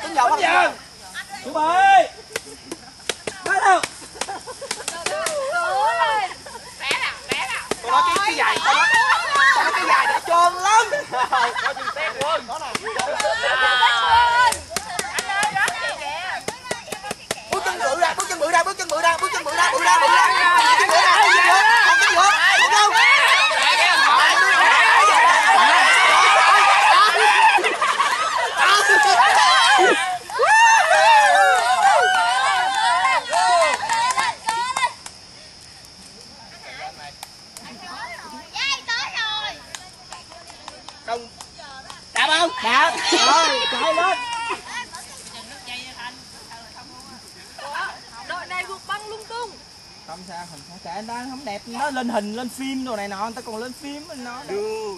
Tuấn vào. Chuẩn bị. Bắt đầu. Tôi nói cái dài, tôi nói cái dài để trơn lắm. Có chừng tét luôn. Đó nè. Bước chân bự ra, bước chân bự ra, bước chân bự ra, bước chân bự ra, bự ra, bự ra. Bước chân bự ra, bước chân bự ra. Còn cái gì nữa? Còn đâu? Không. Đạp không? Đạp. Rồi, chạy lên. Đội này vượt băng lung tung. Không sao, không sao, chạy anh ta không đẹp, nó lên hình, lên phim đồ này nọ, người ta còn lên phim mình nó. Du.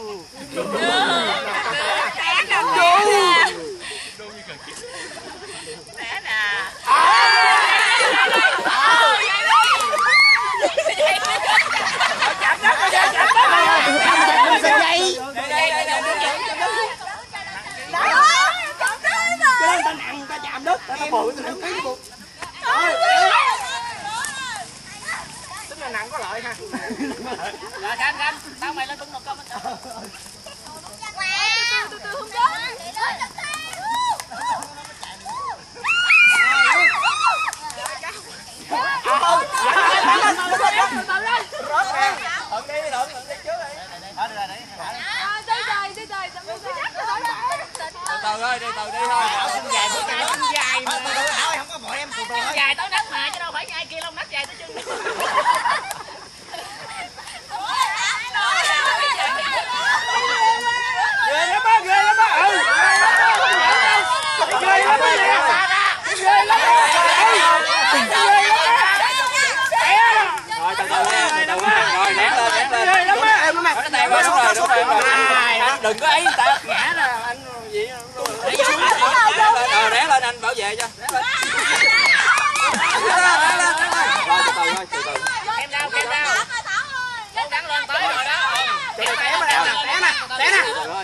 Tính là nặng có lợi ha. Rồi canh, tao mày lên tung một công. Từ từ không chết. Từ ơi, đi từ đi thôi. Dài bữa nay chân dài mà. Không có bọn em từ từ thôi. Dài tới đất mà chứ đâu phải 2 kg đất dài tới chân. Ghê lắm á, ghê lắm á. Ừ. Ghê lắm á. Ghê lắm á. Rồi từ từ nha, từ từ nha. Rồi nén lên. Ghê lắm á. Em nó mang cái tay qua đúng rồi. Anh đừng có ấy người ta ngã nè, anh gì. Rẽ lên anh bảo vệ cho. Rẽ lên. Rồi từ từ thôi, từ từ. Kem đau. Cố gắng lên tới rồi đó. Từ từ té nè. Rồi.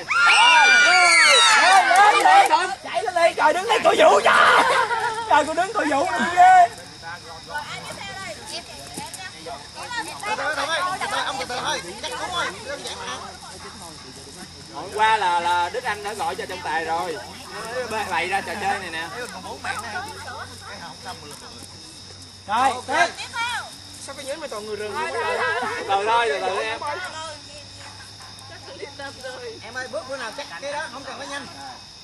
Chạy lên đi, trời đứng đây cổ vũ cho. Trời cô đứng cổ vũ đi ghê. Hôm qua là Đức Anh đã gọi cho trọng tài rồi. Nó bày ra trò chơi này nè. Rồi, tiếp. Sao cái nhến mà toàn người rừng không có lời. Từ từ em. Em ơi, bước bữa nào chắc cái đó không cần phải nhanh.